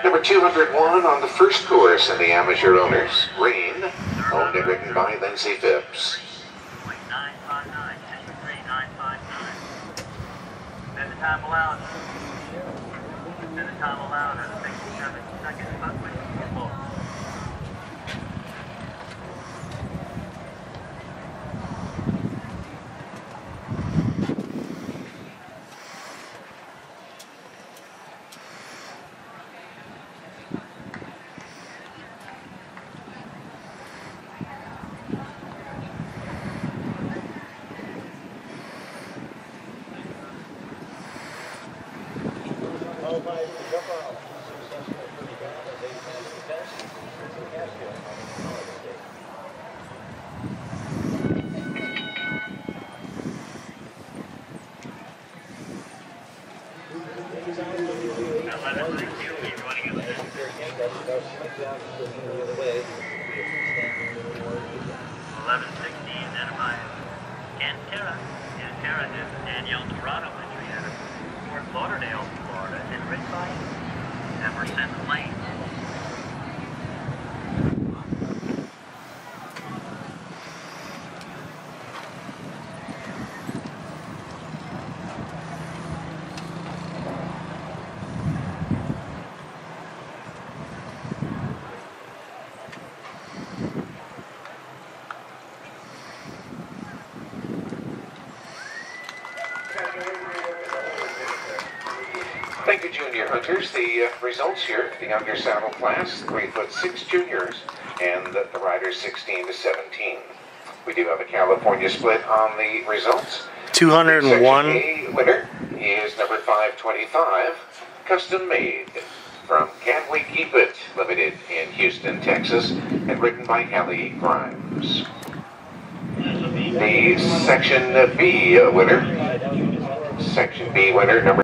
Number 201 on the first course in the amateur owners, Rain, owned and ridden by LINDSEY PHIPPS. 959, 959. Then the time allowed. Then the time allowed at 67 seconds. But with the ball. Thank you, junior hunters. The results here for the younger saddle class, 3'6" juniors, and the riders 16 to 17. We do have a California split on the results. 201. Section A winner is number 525, custom made from Can We Keep It Limited in Houston, Texas, and written by Hallie Grimes. The Section B winner, number